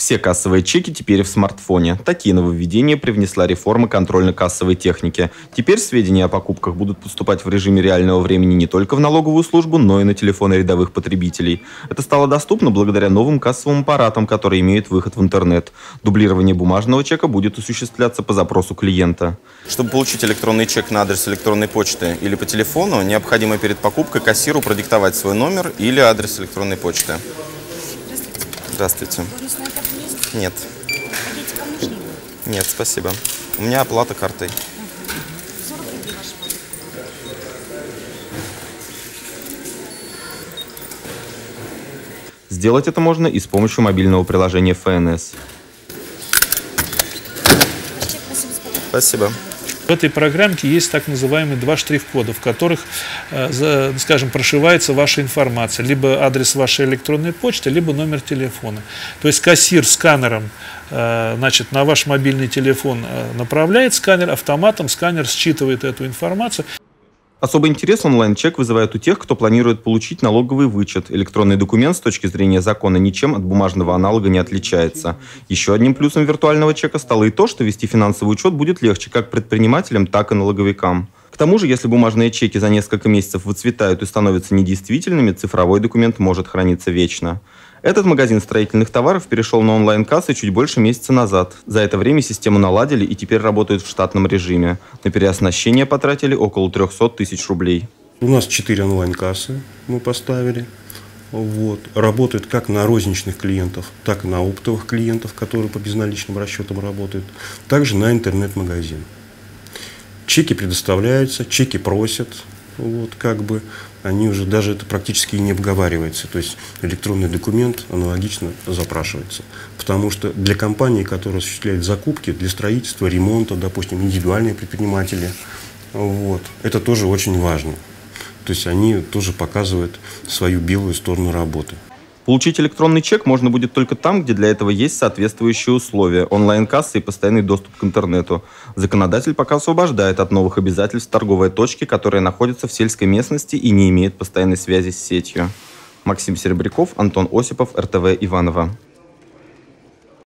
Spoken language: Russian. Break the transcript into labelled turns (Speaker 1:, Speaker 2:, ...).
Speaker 1: Все кассовые чеки теперь в смартфоне. Такие нововведения привнесла реформа контрольно-кассовой техники. Теперь сведения о покупках будут поступать в режиме реального времени не только в налоговую службу, но и на телефоны рядовых потребителей. Это стало доступно благодаря новым кассовым аппаратам, которые имеют выход в интернет. Дублирование бумажного чека будет осуществляться по запросу клиента. Чтобы получить электронный чек на адрес электронной почты или по телефону, необходимо перед покупкой кассиру продиктовать свой номер или адрес электронной почты. Здравствуйте. Нет. Нет, спасибо. У меня оплата картой. Сделать это можно и с помощью мобильного приложения ФНС. Спасибо.
Speaker 2: В этой программке есть так называемые два штрих-кода, в которых, скажем, прошивается ваша информация. Либо адрес вашей электронной почты, либо номер телефона. То есть кассир сканером, значит, на ваш мобильный телефон направляет сканер, автоматом сканер считывает эту информацию.
Speaker 1: Особый интерес онлайн-чек вызывает у тех, кто планирует получить налоговый вычет. Электронный документ с точки зрения закона ничем от бумажного аналога не отличается. Еще одним плюсом виртуального чека стало и то, что вести финансовый учет будет легче как предпринимателям, так и налоговикам. К тому же, если бумажные чеки за несколько месяцев выцветают и становятся недействительными, цифровой документ может храниться вечно. Этот магазин строительных товаров перешел на онлайн-кассы чуть больше месяца назад. За это время систему наладили и теперь работают в штатном режиме. На переоснащение потратили около 300 тысяч рублей.
Speaker 3: У нас 4 онлайн-кассы мы поставили. Работают как на розничных клиентов, так и на оптовых клиентов, которые по безналичным расчетам работают. Также на интернет-магазин. Чеки предоставляются, чеки просят. Они уже даже это практически и не обговаривается. То есть электронный документ аналогично запрашивается. Потому что для компании, которая осуществляет закупки для строительства, ремонта, допустим, индивидуальные предприниматели, это тоже очень важно. То есть они тоже показывают свою белую сторону работы.
Speaker 1: Получить электронный чек можно будет только там, где для этого есть соответствующие условия – онлайн-кассы и постоянный доступ к интернету. Законодатель пока освобождает от новых обязательств торговые точки, которые находятся в сельской местности и не имеют постоянной связи с сетью. Максим Серебряков, Антон Осипов, РТВ Иваново.